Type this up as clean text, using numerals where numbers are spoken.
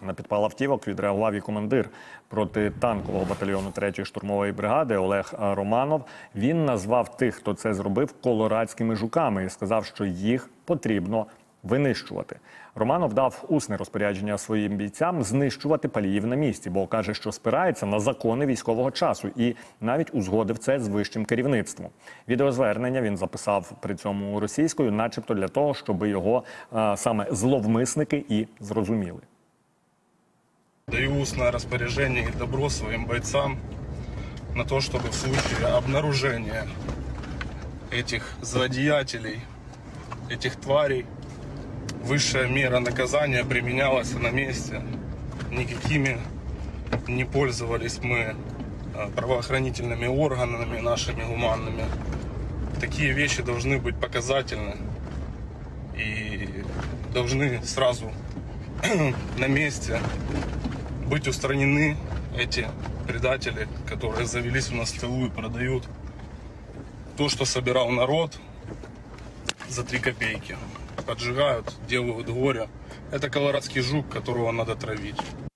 На підпал автівок відреагував і командир протитанкового батальйону 3-ї штурмової бригади Олег Романов. Він назвав тих, хто це зробив, колорадськими жуками і сказав, що їх потрібно винищувати. Романов дав усне розпорядження своїм бійцям знищувати паліїв на місці, бо каже, що спирається на закони військового часу і навіть узгодив це з вищим керівництвом. Відеозвернення він записав при цьому російською, начебто для того, щоб його саме зловмисники і зрозуміли. Даю устное распоряжение и добро своим бойцам на то, чтобы в случае обнаружения этих злодеятелей, этих тварей, высшая мера наказания применялась на месте. Никакими не пользовались мы правоохранительными органами нашими гуманными. Такие вещи должны быть показательны и должны сразу на месте быть устранены эти предатели, которые завелись у нас в тылу и продают то, что собирал народ за 3 копейки. Поджигают, делают горе. Это колорадский жук, которого надо травить.